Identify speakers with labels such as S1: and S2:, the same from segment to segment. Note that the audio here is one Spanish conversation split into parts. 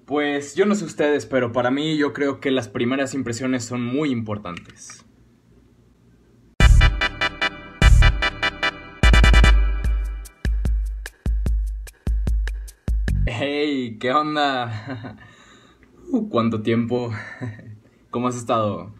S1: Pues yo no sé ustedes, pero para mí yo creo que las primeras impresiones son muy importantes. Hey, ¿qué onda? ¿Cuánto tiempo? ¿Cómo has estado?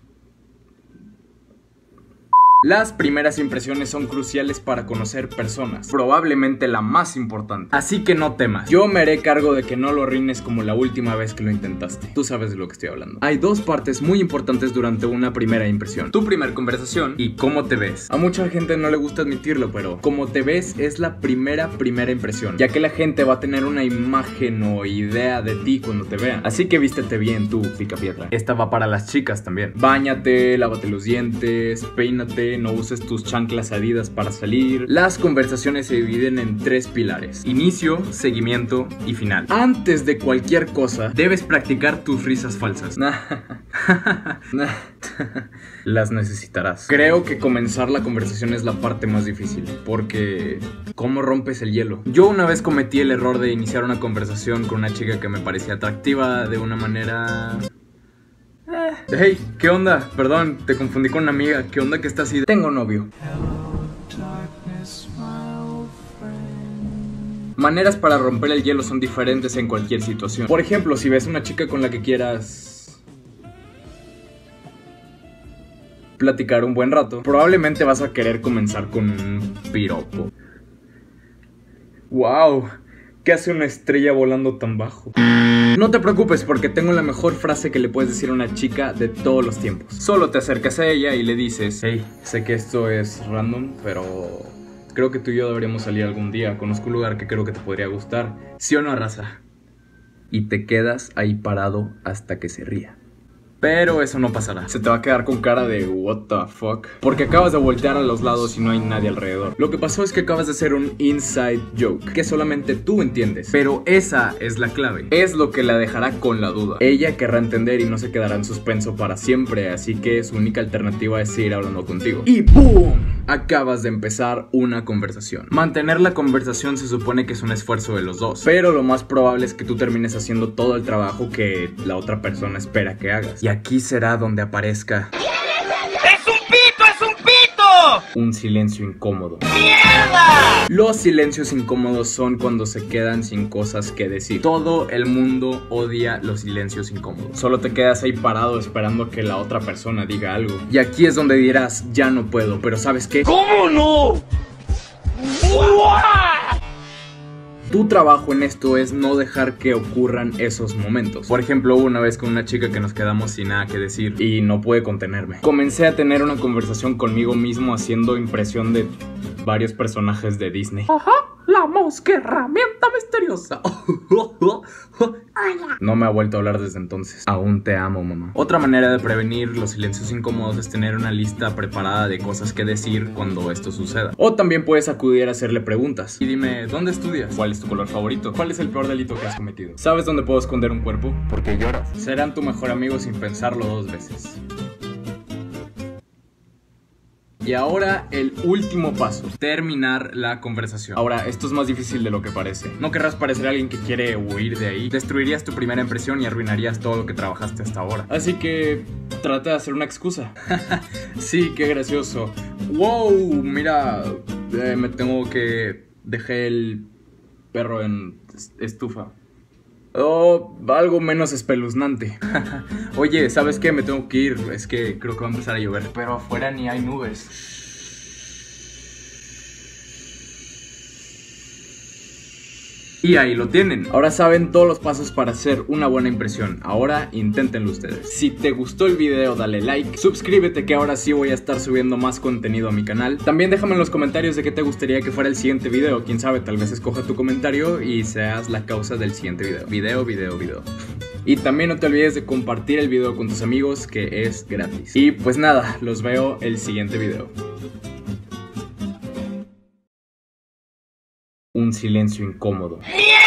S1: Las primeras impresiones son cruciales para conocer personas, probablemente la más importante. Así que no temas, yo me haré cargo de que no lo arruines como la última vez que lo intentaste. Tú sabes de lo que estoy hablando. Hay dos partes muy importantes durante una primera impresión: tu primer conversación y cómo te ves. A mucha gente no le gusta admitirlo, pero cómo te ves es la primera impresión, ya que la gente va a tener una imagen o idea de ti cuando te vean. Así que vístete bien, tú, picapiedra. Esta va para las chicas también. Báñate, lávate los dientes, peínate, no uses tus chanclas Adidas para salir. Las conversaciones se dividen en tres pilares: inicio, seguimiento y final. Antes de cualquier cosa, debes practicar tus risas falsas. Las necesitarás. Creo que comenzar la conversación es la parte más difícil, porque ¿cómo rompes el hielo? Yo una vez cometí el error de iniciar una conversación con una chica que me parecía atractiva de una manera... Hey, ¿qué onda? Perdón, te confundí con una amiga. ¿Qué onda que estás así? Tengo novio. Maneras para romper el hielo son diferentes en cualquier situación. Por ejemplo, si ves una chica con la que quieras platicar un buen rato, probablemente vas a querer comenzar con un piropo. ¡Wow! ¿Qué hace una estrella volando tan bajo? No te preocupes, porque tengo la mejor frase que le puedes decir a una chica de todos los tiempos. Solo te acercas a ella y le dices: hey, sé que esto es random, pero creo que tú y yo deberíamos salir algún día. Conozco un lugar que creo que te podría gustar. ¿Sí o no, raza? Y te quedas ahí parado hasta que se ría. Pero eso no pasará. Se te va a quedar con cara de what the fuck, porque acabas de voltear a los lados y no hay nadie alrededor. Lo que pasó es que acabas de hacer un inside joke que solamente tú entiendes. Pero esa es la clave. Es lo que la dejará con la duda. Ella querrá entender y no se quedará en suspenso para siempre. Así que su única alternativa es seguir hablando contigo. Y ¡boom! Acabas de empezar una conversación. Mantener la conversación se supone que es un esfuerzo de los dos, pero lo más probable es que tú termines haciendo todo el trabajo que la otra persona espera que hagas. Y aquí será donde aparezca...
S2: ¡Es un pito! ¡Es un pito!
S1: un silencio incómodo.
S2: ¡Mierda!
S1: Los silencios incómodos son cuando se quedan sin cosas que decir. Todo el mundo odia los silencios incómodos. Solo te quedas ahí parado esperando que la otra persona diga algo. Y aquí es donde dirás: ya no puedo, pero ¿sabes qué?
S2: ¿Cómo no?
S1: Tu trabajo en esto es no dejar que ocurran esos momentos. Por ejemplo, hubo una vez con una chica que nos quedamos sin nada que decir y no pude contenerme. Comencé a tener una conversación conmigo mismo haciendo impresión de varios personajes de Disney.
S3: Ajá, la mosca herramienta misteriosa.
S1: No me ha vuelto a hablar desde entonces. Aún te amo, mamá. Otra manera de prevenir los silencios incómodos es tener una lista preparada de cosas que decir cuando esto suceda. O también puedes acudir a hacerle preguntas. Y dime, ¿dónde estudias? ¿Cuál es tu color favorito? ¿Cuál es el peor delito que has cometido? ¿Sabes dónde puedo esconder un cuerpo?
S4: Porque lloras.
S1: Serán tu mejor amigo sin pensarlo dos veces. Y ahora el último paso: terminar la conversación. Ahora, esto es más difícil de lo que parece. No querrás parecer alguien que quiere huir de ahí. Destruirías tu primera impresión y arruinarías todo lo que trabajaste hasta ahora. Así que trata de hacer una excusa. Sí, qué gracioso. Wow, mira, me tengo que... Dejé el perro en estufa. O algo menos espeluznante. Oye, ¿sabes qué? Me tengo que ir. Es que creo que va a empezar a llover.
S4: Pero afuera ni hay nubes.
S1: Y ahí lo tienen. Ahora saben todos los pasos para hacer una buena impresión. Ahora inténtenlo ustedes. Si te gustó el video, dale like, suscríbete, que ahora sí voy a estar subiendo más contenido a mi canal. También déjame en los comentarios de qué te gustaría que fuera el siguiente video. Quién sabe, tal vez escoja tu comentario y seas la causa del siguiente video. Video. Y también no te olvides de compartir el video con tus amigos, que es gratis. Y pues nada, los veo el siguiente video. Un silencio incómodo.
S2: ¡Mierda!